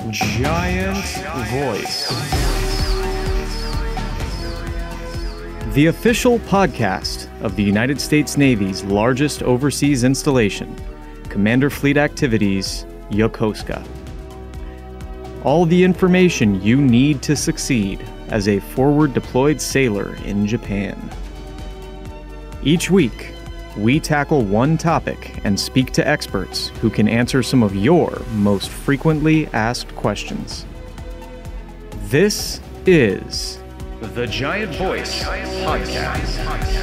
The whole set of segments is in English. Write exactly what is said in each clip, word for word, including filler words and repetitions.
Giant Voice, the official podcast of the United States Navy's largest overseas installation, Commander Fleet Activities Yokosuka. All the information you need to succeed as a forward deployed sailor in Japan. Each week, we tackle one topic and speak to experts who can answer some of your most frequently asked questions. This is the Giant Voice Podcast.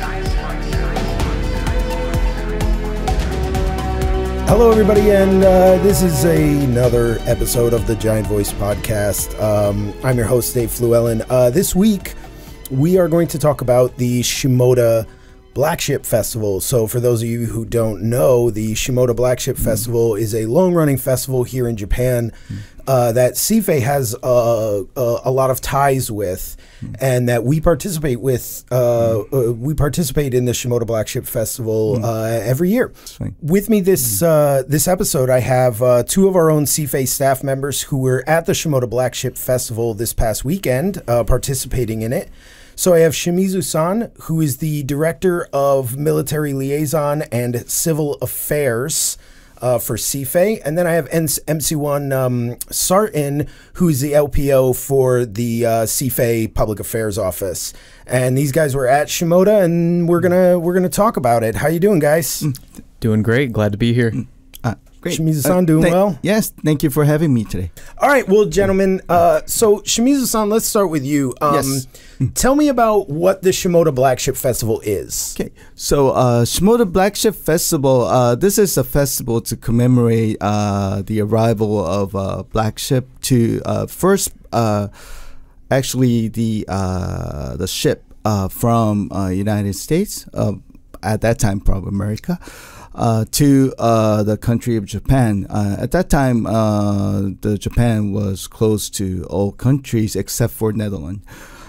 Hello, everybody, and uh, this is another episode of the Giant Voice Podcast. Um, I'm your host, Dave Fluellen. Uh, this week, we are going to talk about the Shimoda Black Ship Festival. So for those of you who don't know, the Shimoda Black Ship mm. Festival is a long-running festival here in Japan mm. uh, that C F A Y has uh, uh, a lot of ties with, mm. and that we participate with. Uh, mm. uh, we participate in the Shimoda Black Ship Festival mm. uh, every year. With me this mm. uh, this episode, I have uh, two of our own C F A Y staff members who were at the Shimoda Black Ship Festival this past weekend, uh, participating in it. So I have Shimizu-san, who is the Director of Military Liaison and Civil Affairs uh, for C F A Y. And then I have M C one um, Sarten, who is the L P O for the uh, C F A Y Public Affairs Office. And these guys were at Shimoda, and we're gonna we're gonna talk about it. How you doing, guys? Doing great. Glad to be here. Uh, great. Shimizu-san, uh, doing th- well? Yes. Thank you for having me today. All right. Well, gentlemen, uh, so Shimizu-san, let's start with you. Um, yes. Tell me about what the Shimoda Black Ship Festival is. Okay, so uh, Shimoda Black Ship Festival, uh, this is a festival to commemorate uh, the arrival of uh, Black Ship to uh, first, uh, actually the uh, the ship uh, from uh, United States, uh, at that time probably America, uh, to uh, the country of Japan. Uh, at that time, uh, the Japan was closed to all countries except for Netherlands.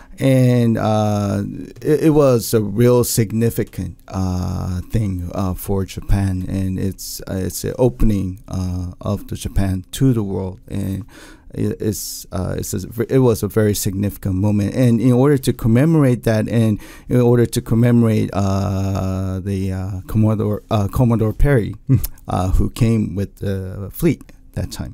And uh, it, it was a real significant uh, thing uh, for Japan, and it's uh, it's the opening uh, of the Japan to the world, and it, it's uh, it's a, it was a very significant moment. And in order to commemorate that, and in order to commemorate uh, the uh, Commodore uh, Commodore Perry, uh, who came with the fleet that time.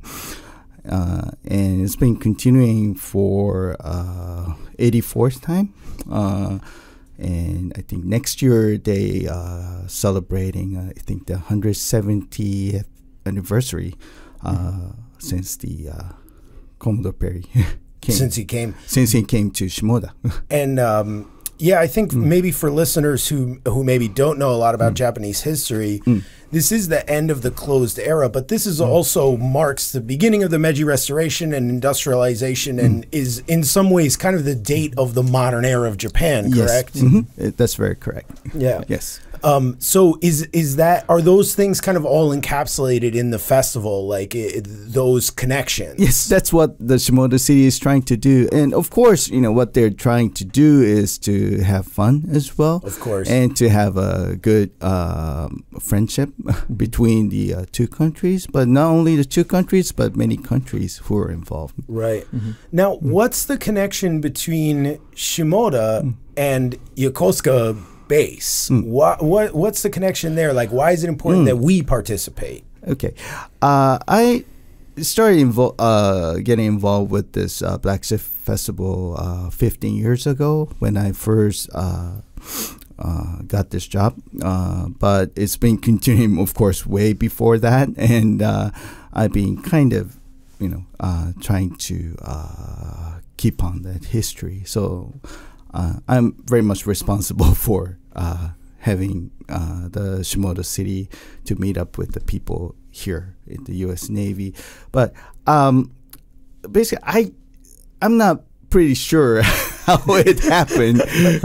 Uh, and it's been continuing for uh, eighty-fourth time, uh, and I think next year they uh, celebrating uh, I think the one hundred seventieth anniversary uh, mm-hmm. since the uh, Commodore Perry came. Since he came, since he came to Shimoda, and um, yeah, I think mm. maybe for listeners who who maybe don't know a lot about mm. Japanese history. Mm. This is the end of the closed era, but this is also marks the beginning of the Meiji Restoration and industrialization, and mm. is in some ways kind of the date of the modern era of Japan, correct? Yes. Mm-hmm. That's very correct. Yeah. Yes. Um, so is is that are those things kind of all encapsulated in the festival, like it, those connections? Yes, that's what the Shimoda City is trying to do, and of course, you know what they're trying to do is to have fun as well, of course, and to have a good uh, friendship between the uh, two countries. But not only the two countries, but many countries who are involved. Right. Mm-hmm. Now, mm-hmm. what's the connection between Shimoda mm-hmm. and Yokosuka base? Mm. What what what's the connection there? Like, why is it important mm. that we participate? Okay, uh, I started invo- uh, getting involved with this uh, Black Ship Festival uh, fifteen years ago when I first uh, uh, got this job. Uh, but it's been continuing, of course, way before that, and uh, I've been kind of, you know, uh, trying to uh, keep on that history. So. Uh, I'm very much responsible for uh, having uh, the Shimoda City to meet up with the people here in the U S Navy. But um, basically, I, I'm not pretty sure how it happened,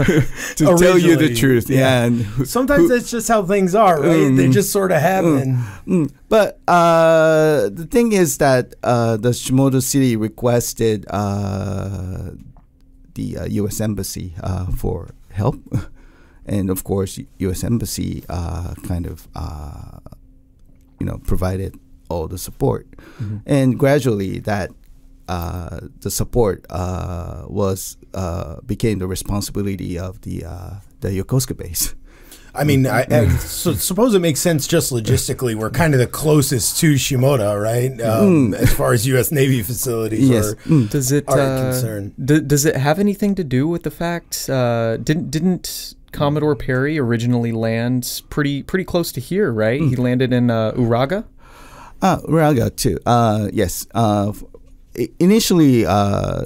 to tell you the truth. Yeah, yeah. And sometimes who, that's just how things are, right? Um, they just sort of happen. Um, um, but uh, the thing is that uh, the Shimoda City requested uh, the uh, U S Embassy uh, for help, and of course, U S Embassy uh, kind of uh, you know provided all the support, mm-hmm. and gradually that uh, the support uh, was uh, became the responsibility of the uh, the Yokosuka base. I mean, I, I so suppose it makes sense just logistically. We're kind of the closest to Shimoda, right? Um, mm. As far as U S Navy facilities yes. are, mm. does it, are uh, concerned. D- does it have anything to do with the fact, uh, didn't didn't Commodore Perry originally land pretty pretty close to here, right? Mm. He landed in uh, Uraga? Uh, Uraga, too. Uh, yes. Uh, initially, uh,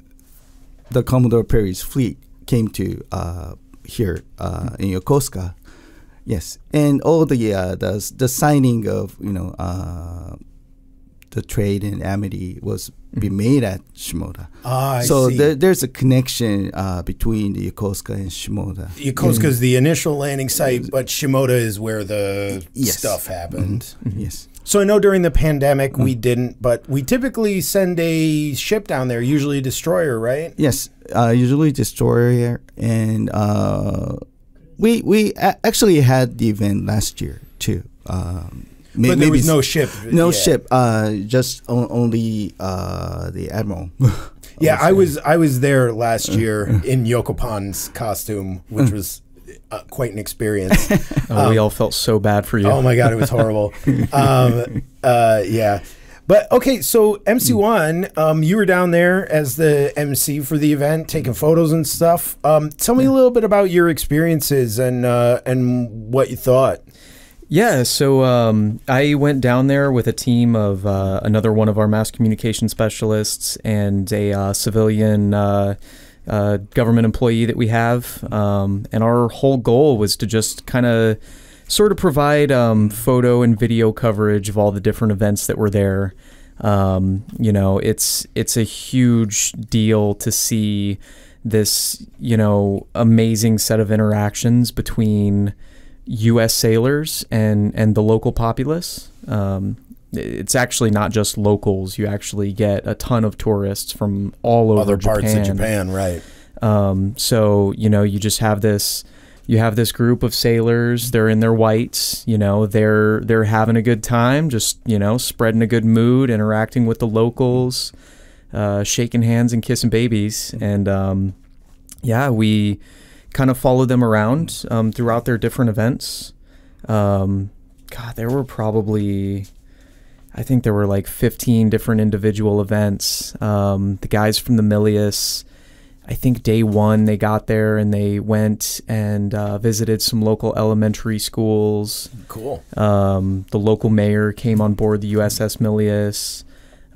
the Commodore Perry's fleet came to uh, here uh, in Yokosuka, yes, and all the uh, the the signing of you know uh, the trade and amity was mm-hmm. be made at Shimoda. Ah, I so see. There, there's a connection uh, between the Yokosuka and Shimoda. Yokosuka is the initial landing site, but Shimoda is where the yes. stuff happened. Mm-hmm. Mm-hmm. Yes. So I know during the pandemic mm. we didn't, but we typically send a ship down there, usually a destroyer, right? Yes, uh, usually destroyer, and uh, we we a- actually had the event last year too. Um, may- but there was no ship. No yet. ship. Uh, just o- only uh, the Admiral. Yeah, I was I was there last year in Yokopan's costume, which was uh, quite an experience. Oh, um, we all felt so bad for you. Oh my God, it was horrible. um, uh, yeah. But okay, so M C one, um, you were down there as the M C for the event, taking photos and stuff. Um, tell me a little bit about your experiences and uh, and what you thought. Yeah, so um, I went down there with a team of uh, another one of our mass communication specialists and a uh, civilian uh, uh, government employee that we have. Um, and our whole goal was to just kind of sort of provide um, photo and video coverage of all the different events that were there. Um, you know, it's it's a huge deal to see this, you know, amazing set of interactions between U S sailors and, and the local populace. Um, it's actually not just locals. You actually get a ton of tourists from all over other Japan. parts of Japan, right? Um, so, you know, you just have this, you have this group of sailors. They're in their whites. You know, they're they're having a good time, just, you know, spreading a good mood, interacting with the locals, uh, shaking hands and kissing babies. And um, yeah, we kind of followed them around um, throughout their different events. Um, God, there were probably, I think there were like fifteen different individual events. Um, the guys from the Milius, I think day one they got there and they went and uh, visited some local elementary schools. Cool. Um, the local mayor came on board the U S S Milius.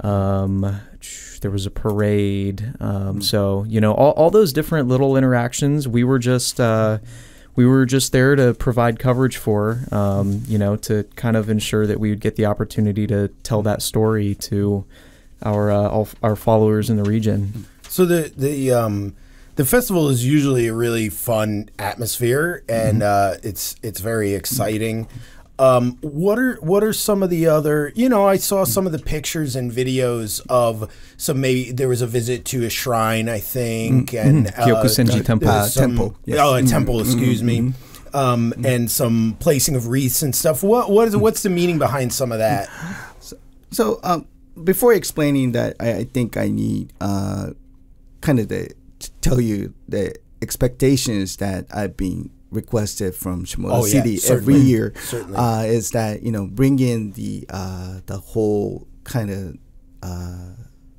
Um, there was a parade. Um, so, you know, all, all those different little interactions, we were just, uh, we were just there to provide coverage for, um, you know, to kind of ensure that we would get the opportunity to tell that story to our, uh, all, our followers in the region. So the, the, um, the festival is usually a really fun atmosphere and, uh, it's, it's very exciting. Um, what are what are some of the other, you know, I saw some of the pictures and videos of some, maybe there was a visit to a shrine, I think, mm-hmm. and uh, Kyokusenji Temple. Uh, some, temple. Yes. Oh, a temple, excuse mm-hmm. me. Um, mm-hmm. And some placing of wreaths and stuff. What what is what's the meaning behind some of that? So, so um, before explaining that, I, I think I need uh, kind of the, to tell you the expectations that I've been requested from Shimoda oh, City yeah, every year uh, is that, you know, bring in the uh, the whole kind of uh,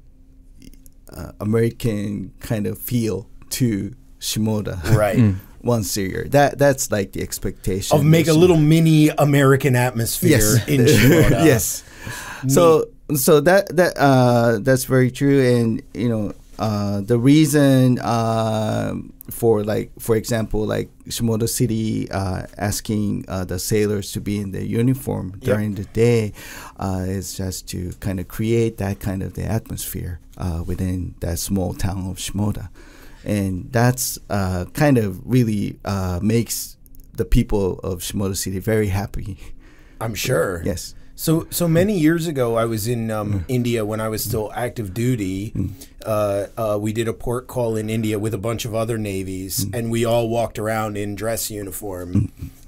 uh, American kind of feel to Shimoda, right? Mm. Once a year. That that's like the expectation of make a little mini American atmosphere yes. in Shimoda. Yes. Neat. So so that that uh, that's very true, and you know. Uh, the reason uh, for, like, for example, like Shimoda City uh, asking uh, the sailors to be in their uniform yep. during the day uh, is just to kind of create that kind of the atmosphere uh, within that small town of Shimoda. And that's uh, kind of really uh, makes the people of Shimoda City very happy. I'm sure. Yes. So so many years ago, I was in um, mm. India when I was still active duty. Mm. Uh, uh, we did a port call in India with a bunch of other navies, mm. and we all walked around in dress uniform. Mm.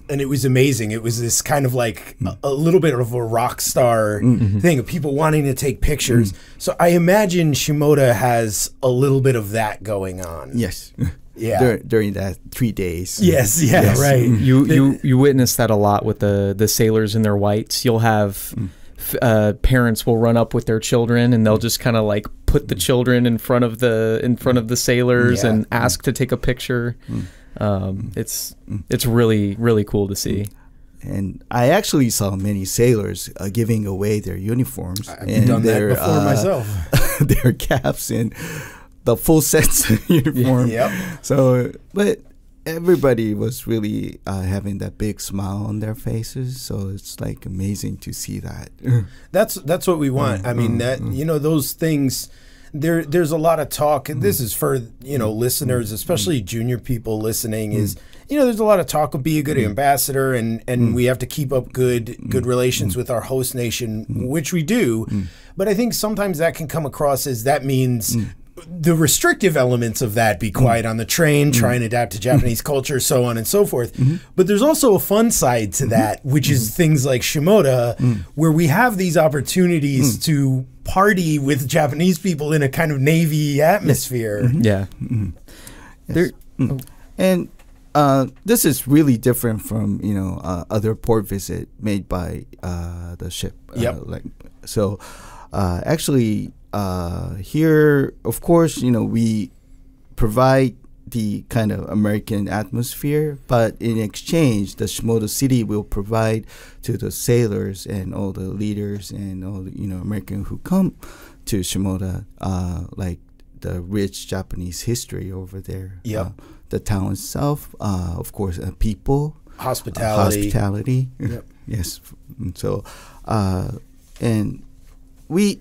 and it was amazing. It was this kind of like a, a little bit of a rock star mm-hmm. thing of people wanting to take pictures. Mm-hmm. So I imagine Shimoda has a little bit of that going on. Yes. Yeah. Dur during that three days. Yes. Yeah. Yes. Right. Mm-hmm. You you you witness that a lot with the the sailors in their whites. You'll have. Mm. Uh, parents will run up with their children and they'll just kind of like put the children in front of the in front of the sailors yeah. and ask to take a picture. Mm. Um, it's it's really really cool to see. And I actually saw many sailors uh, giving away their uniforms. I've and done their, that before uh, myself. Their caps and the full sets of uniform. Yep. So, but. Everybody was really uh, having that big smile on their faces, so it's like amazing to see that. That's that's what we want. I mean, that you know, those things. There, there's a lot of talk, and this is for you know listeners, especially junior people listening. Is you know, there's a lot of talk of be a good ambassador, and and we have to keep up good good relations with our host nation, which we do. But I think sometimes that can come across as that means. The restrictive elements of that, be quiet mm. on the train, mm. try and adapt to Japanese culture, so on and so forth. Mm-hmm. But there's also a fun side to that, which mm-hmm. is things like Shimoda, mm. where we have these opportunities mm. to party with Japanese people in a kind of Navy atmosphere. Mm-hmm. Yeah. Mm-hmm. Yes. There, mm. And uh, this is really different from, you know, uh, other port visit made by uh, the ship. Yep. Uh, like, so uh, actually... Uh, here, of course, you know, we provide the kind of American atmosphere, but in exchange, the Shimoda City will provide to the sailors and all the leaders and all the, you know, Americans who come to Shimoda, uh, like the rich Japanese history over there. Yep. Uh, the town itself, uh, of course, uh, people. Hospitality. Uh, hospitality. Yep. Yes. So, uh, and we...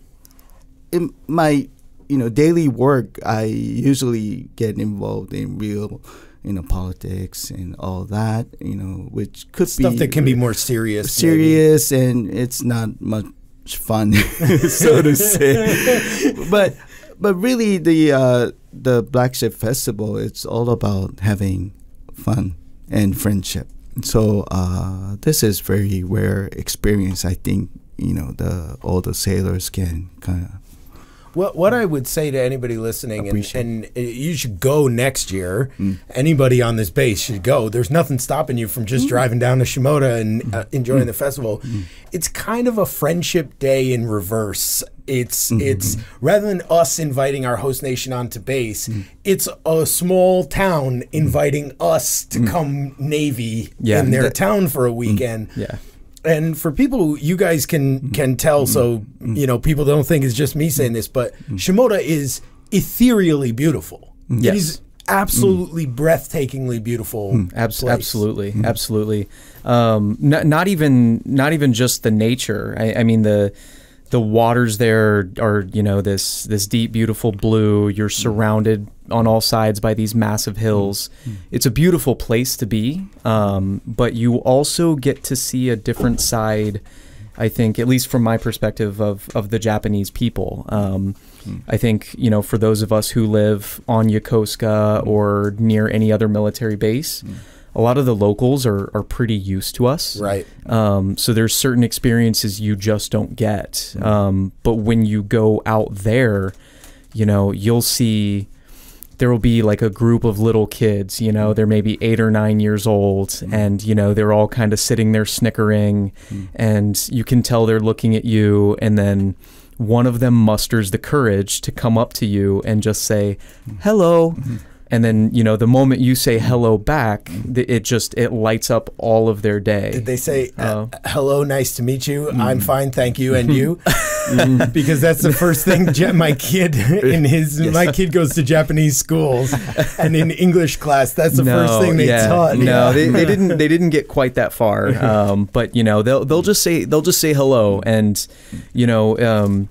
In my, you know, daily work, I usually get involved in real, you know, politics and all that, you know, which could Stuff be stuff that can be more serious, serious, maybe. And it's not much fun, so to say. But, but really, the uh, the Black Ship Festival, it's all about having fun and friendship. So uh, this is very rare experience. I think you know the all the sailors can kind of. What what I would say to anybody listening, and, and you should go next year. Mm. Anybody on this base should go. There's nothing stopping you from just mm. driving down to Shimoda and uh, enjoying mm. the festival. Mm. It's kind of a friendship day in reverse. It's mm-hmm. it's rather than us inviting our host nation onto base, mm. it's a small town inviting mm. us to mm. come Navy yeah, in their that, town for a weekend. Mm. Yeah. And for people, you guys can can tell, so you know people don't think it's just me saying this, but Shimoda is ethereally beautiful. Yes. It is absolutely mm. breathtakingly beautiful. Mm. Abs absolutely, mm. absolutely. Um, not, not even not even just the nature. I, I mean the the waters there are you know this this deep, beautiful blue. You're surrounded on all sides by these massive hills. Mm. It's a beautiful place to be, um, but you also get to see a different side, I think, at least from my perspective, of, of the Japanese people. Um, mm. I think, you know, for those of us who live on Yokosuka mm. or near any other military base, mm. a lot of the locals are, are pretty used to us. Right. Um, so there's certain experiences you just don't get. Mm. Um, but when you go out there, you know, you'll see... there will be like a group of little kids, you know, they're maybe eight or nine years old mm. and, you know, they're all kind of sitting there snickering mm. and you can tell they're looking at you. And then one of them musters the courage to come up to you and just say, hello. Mm-hmm. And then, you know, the moment you say hello back, it just, it lights up all of their day. Did they say, uh, hello, nice to meet you, mm. I'm fine, thank you, and you? Mm. Because that's the first thing my kid in his, yes. my kid goes to Japanese schools, and in English class, that's the no, first thing they yeah, taught. No, yeah. they, they didn't, they didn't get quite that far. Um, but, you know, they'll, they'll just say, they'll just say hello. And, you know, um,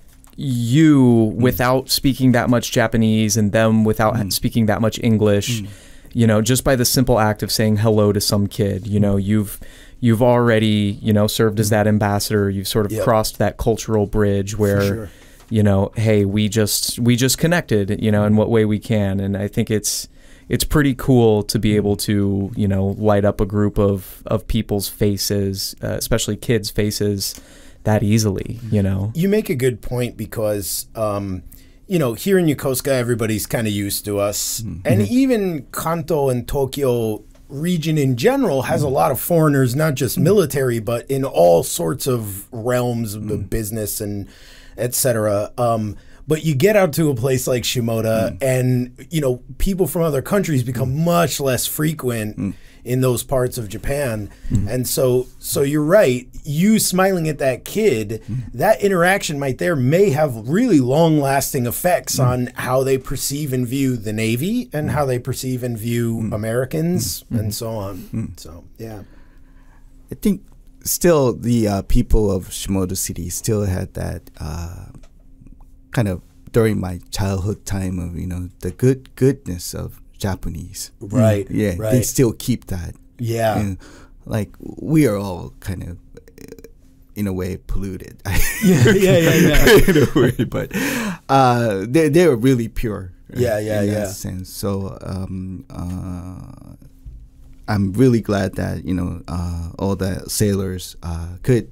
you without speaking that much Japanese and them without mm. speaking that much English, mm. you know, just by the simple act of saying hello to some kid, you know, you've you've already, you know, served as that ambassador. You've sort of yep. crossed that cultural bridge where, sure. you know, hey, we just we just connected, you know, in what way we can. And I think it's it's pretty cool to be able to, you know, light up a group of, of people's faces, uh, especially kids' faces, that easily, you know. You make a good point because, um, you know, here in Yokosuka, everybody's kind of used to us. Mm-hmm. And even Kanto and Tokyo region in general has mm-hmm. a lot of foreigners, not just military, but in all sorts of realms of mm-hmm. business and et cetera. Um, But you get out to a place like Shimoda, mm. and you know people from other countries become mm. much less frequent mm. in those parts of Japan, mm. and so so you're right. You smiling at that kid, mm. that interaction right there may have really long-lasting effects mm. on how they perceive and view the Navy, and mm. how they perceive and view mm. Americans, mm. and so on. Mm. So yeah, I think still the uh, people of Shimoda City still had that. Uh, kind of during my childhood time of, you know, the good goodness of Japanese. Right. Yeah. Right. They still keep that. Yeah. And like we are all kind of in a way polluted. yeah, yeah, yeah, yeah. in a way, but uh, they they were really pure. Yeah, yeah, in yeah. that sense. So um, uh, I'm really glad that, you know, uh, all the sailors uh, could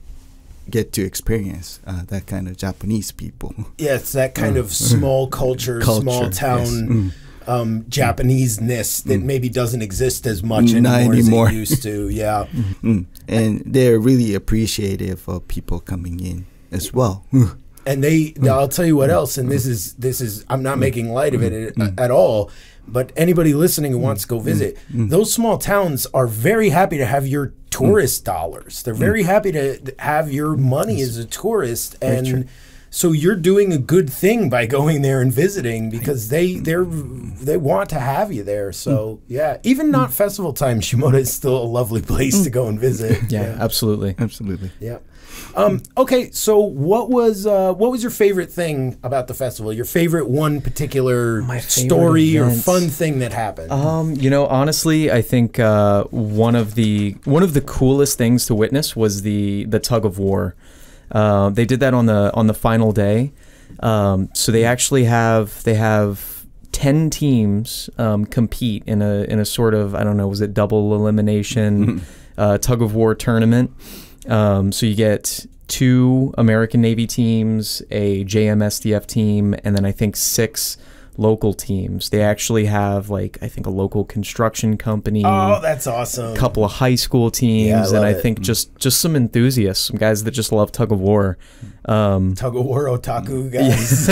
get to experience uh, that kind of Japanese people. Yeah, it's that kind of small culture, culture small town yes. mm. um, Japanese-ness that mm. maybe doesn't exist as much anymore, anymore. as it used to. Yeah. mm. And they're really appreciative of people coming in as well. And they, I'll tell you what else, and this is, this is I'm not making light of it at, at all, but anybody listening who wants to go visit, those small towns are very happy to have your tourist dollars. They're very happy to have your money as a tourist, and so you're doing a good thing by going there and visiting because they they're they want to have you there. So yeah, even not festival time, Shimoda is still a lovely place to go and visit. Yeah, yeah. absolutely, absolutely. Yeah. Um, okay, so what was uh, what was your favorite thing about the festival? Your favorite one particular My story event. or fun thing that happened? Um, you know, honestly, I think uh, one of the one of the coolest things to witness was the the tug of war. Uh, they did that on the on the final day. Um, so they actually have they have ten teams um, compete in a in a sort of, I don't know, was it double elimination uh, tug of war tournament. Um, so you get two American Navy teams, a J M S D F team, and then I think six local teams. They actually have, like, I think a local construction company. Oh, that's awesome. A couple of high school teams, yeah, I and I it. think just, just some enthusiasts, some guys that just love tug of war. Um, tug of war otaku guys.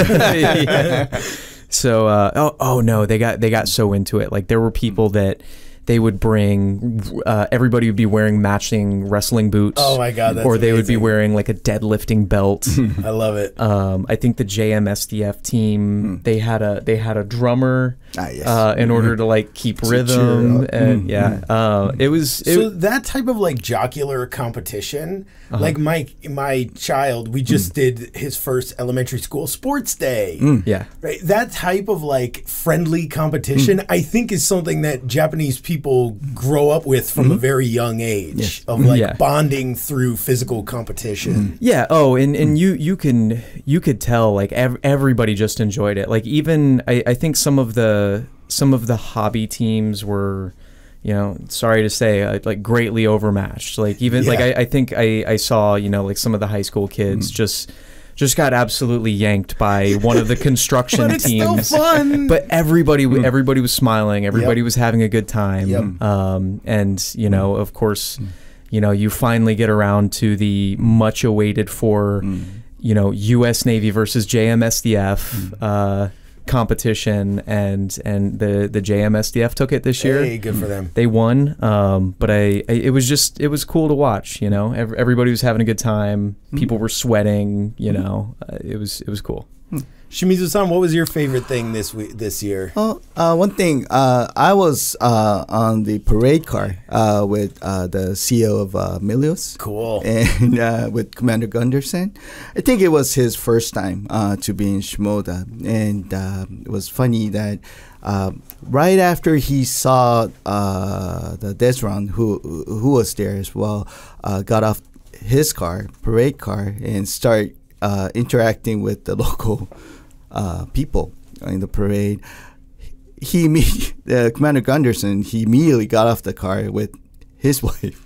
yeah. So, uh, oh, oh no, they got they got so into it. Like, there were people that they would bring, uh, everybody would be wearing matching wrestling boots. Oh my God, that's Or they amazing. would be wearing like a deadlifting belt. I love it. Um, I think the J M S D F team, mm. they had a they had a drummer ah, yes. uh, in mm. order to like keep to rhythm. And mm. yeah, mm. Uh, it was. It, so that type of like jocular competition, uh-huh. like my my child, we just mm. did his first elementary school sports day. Mm. Yeah. Right. That type of like friendly competition, mm. I think is something that Japanese people people grow up with from mm-hmm. a very young age yes. of like yeah. bonding through physical competition. Mm-hmm. Yeah. Oh, and, and you you can you could tell like ev- everybody just enjoyed it. Like even I, I think some of the some of the hobby teams were, you know, sorry to say, uh, like greatly overmatched. Like even yeah. like I, I think I, I saw, you know, like some of the high school kids mm. just just got absolutely yanked by one of the construction but it's teams. Still fun. But everybody, everybody was smiling. Everybody yep. was having a good time. Yep. Um, and you know, of course, you know, you finally get around to the much awaited for, mm. you know, U S Navy versus J M S D F mm. uh, competition, and and the the J M S D F took it this year. Hey, good for them. They won. Um, but I, I, it was just, it was cool to watch. You know, Every, everybody was having a good time. People were sweating. You know, uh, it was it was cool. Shimizu-san, what was your favorite thing this week, this year? Oh, uh, one thing. Uh, I was uh, on the parade car uh, with uh, the C E O of uh, Milius. Cool. And uh, with Commander Gunderson. I think it was his first time uh, to be in Shimoda. And uh, it was funny that uh, right after he saw uh, the Desron, who, who was there as well, uh, got off his car, parade car, and start uh, interacting with the local Uh, people in the parade. he uh, Commander Gunderson, he immediately got off the car with his wife.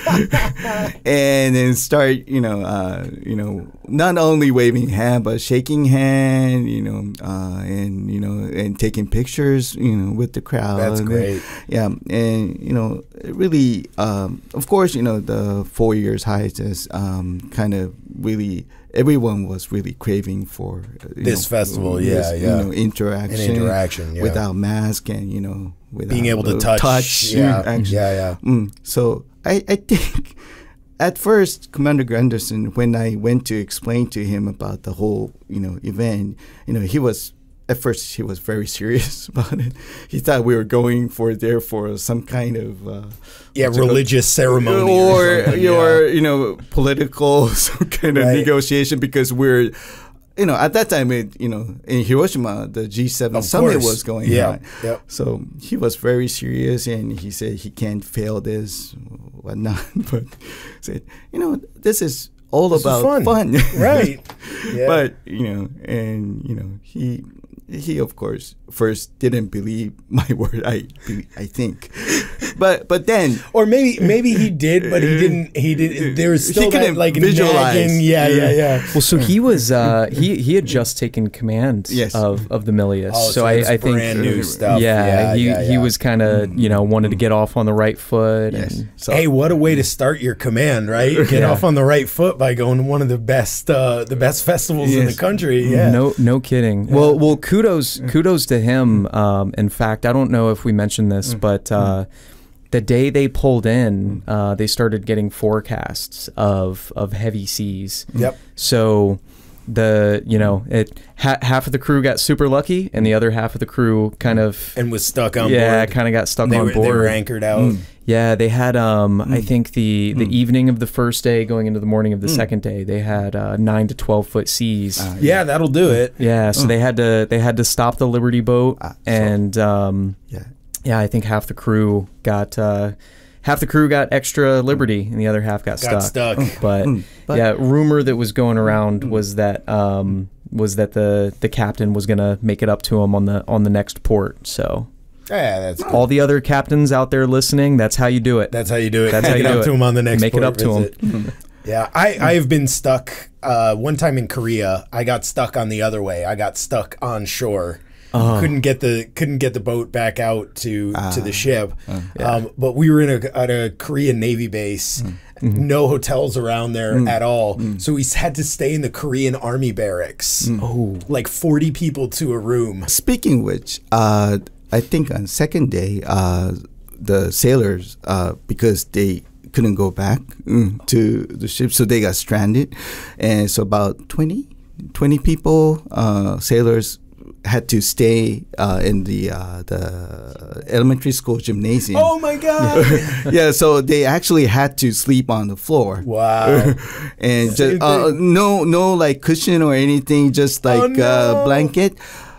And then start, you know, uh, you know, not only waving hand but shaking hand, you know, uh, and you know, and taking pictures, you know, with the crowd. That's and great. Then, yeah, and you know, it really, um, of course, you know, the four years hiatus, um, kind of really, everyone was really craving for uh, this know, festival. this, Yeah, yeah, you know, interaction, An interaction, yeah. without mask and you know, without being able to touch. touch Yeah, actually. yeah, yeah. Mm, so. I, I think at first, Commander Gunderson, when I went to explain to him about the whole, you know, event, you know, he was, at first he was very serious about it. He thought we were going for there for some kind of uh, yeah, religious ceremony or, or, or, yeah. or you know, political some kind of Right. negotiation because we're. You know, at that time, it, you know, in Hiroshima, the G seven Of summit course. was going Yeah, on. yep. So he was very serious, and he said he can't fail this, whatnot. But said, you know, this is all This is about fun. fun, Right. Yeah. But you know, and you know, he he of course first didn't believe my word. I I think, but but then. Or maybe maybe he did, but he didn't. He did. There was still He that couldn't like visualize. nagging. Yeah, yeah, yeah. Well, so he was uh, he he had just taken command Yes. of of the Milius. Oh, so so I, it's I think brand new stuff. Yeah, Yeah, he yeah, he yeah. was kind of you know wanted to get off on the right foot. Yes. And So, Hey, what a way to start your command, right? Get Yeah. off on the right foot by going to one of the best uh, the best festivals in the Yes. country. Yeah. No, no kidding. Well, well, kudos, kudos to him. Um, in fact, I don't know if we mentioned this, but uh, the day they pulled in, uh, they started getting forecasts of of heavy seas. Yep. So the you know it ha- half of the crew got super lucky, and the other half of the crew kind of And was stuck on yeah, board. kind of got stuck They on were, board. they were anchored out. Yeah, they had. Um, I think the the evening of the first day, going into the morning of the second day, they had uh, nine to twelve foot seas. uh, Yeah, that'll do it. yeah, so they had to they had to stop the Liberty boat, Ah, so- and um, yeah. yeah, I think half the crew got uh, half the crew got extra Liberty, and the other half got, Got stuck. stuck. But, But- yeah, rumor that was going around was that um, was that the the captain was gonna make it up to him on the on the next port. So. Yeah, that's All the other captains out there listening, that's how you do it. that's how you do it. That's how Make you it do up it. to him on the next Make it port up to 'em. visit. Yeah, I I have been stuck. Uh, one time in Korea, I got stuck on the other way. I got stuck on shore. Oh. Couldn't get the couldn't get the boat back out to to the ship. yeah. Um, but we were in a at a Korean Navy base. No hotels around there at all. So we had to stay in the Korean Army barracks. Oh. Like forty people to a room. Speaking which, uh, I think on second day, uh, the sailors, uh, because they couldn't go back mm, to the ship, so they got stranded, and so about twenty, twenty people, uh, sailors, had to stay uh, in the uh, the elementary school gymnasium. Oh my god! Yeah, so they actually had to sleep on the floor. Wow. And Same just uh, thing. no no like cushion or anything, just like Oh, no. uh, blanket.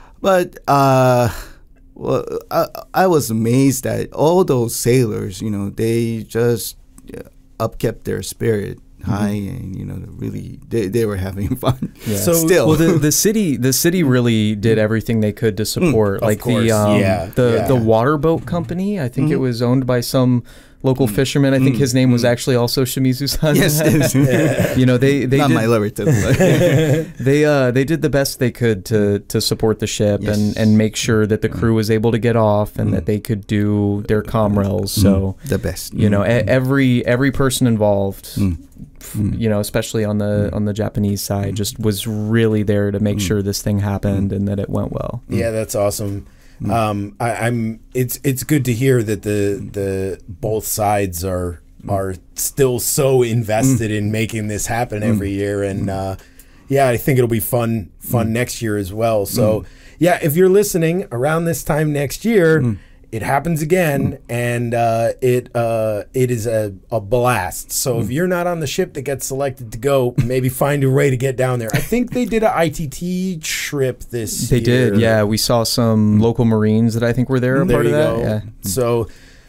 But uh, well, I, I was amazed that all those sailors, you know, they just uh, upkept their spirit high, and you know, really they, they were having fun. Yeah. So- Still, Well, the, the city the city really did everything they could to support. of like course, the um, yeah, the yeah. the water boat company. I think it was owned by some local fisherman. I think his name was actually also Shimizu-san. yes, yes. You know, they they not did, my relative. but- they uh they did the best they could to to support the ship Yes. and and make sure that the crew was able to get off and that they could do their comrels. So the best, you know, e- every every person involved, Mm. f- you know, especially on the on the Japanese side, just was really there to make sure this thing happened and that it went well. Yeah, that's awesome. Um, I, I'm. It's it's good to hear that the the both sides are are still so invested in making this happen every year, and uh, yeah, I think it'll be fun fun next year as well. So yeah, if you're listening around this time next year, it happens again, and uh, it uh, it is a, a blast. So if you're not on the ship that gets selected to go, maybe find a way to get down there. I think they did a I T T trip this They year. did, yeah. We saw some local Marines that I think were there a There part you of that. go. Yeah. So,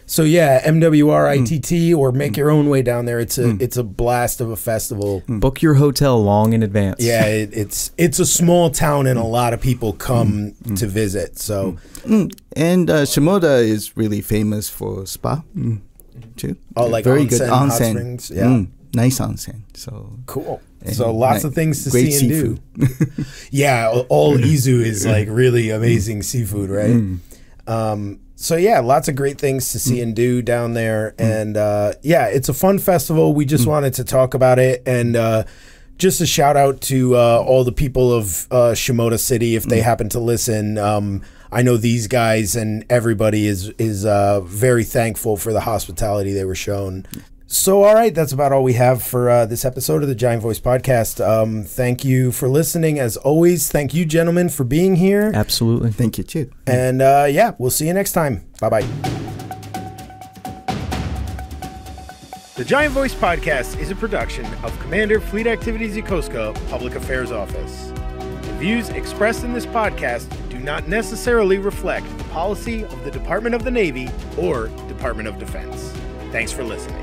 So yeah, M W R I T T, mm. or make mm. your own way down there. It's a mm. it's a blast of a festival. Mm. Book your hotel long in advance. Yeah, it, it's it's a small town and a lot of people come mm. to visit. So, mm. and uh, Shimoda is really famous for spa mm. too. Oh, like very onsen, good hot onsen. Springs. Yeah, mm. nice onsen. So cool. So lots of things to great see and seafood. do. Yeah, all Izu is like really amazing seafood, right? Mm. Um, So yeah, lots of great things to see mm. and do down there. And uh, yeah, it's a fun festival. We just mm. wanted to talk about it. And uh, just a shout out to uh, all the people of uh, Shimoda City, if they mm. happen to listen. Um, I know these guys and everybody is, is uh, very thankful for the hospitality they were shown. So, all right, that's about all we have for uh, this episode of the Giant Voice Podcast. Um, thank you for listening. As always, thank you, gentlemen, for being here. Absolutely. Thank you, too. And, uh, yeah, we'll see you next time. Bye-bye. The Giant Voice Podcast is a production of Commander Fleet Activities Yokosuka Public Affairs Office. The views expressed in this podcast do not necessarily reflect the policy of the Department of the Navy or Department of Defense. Thanks for listening.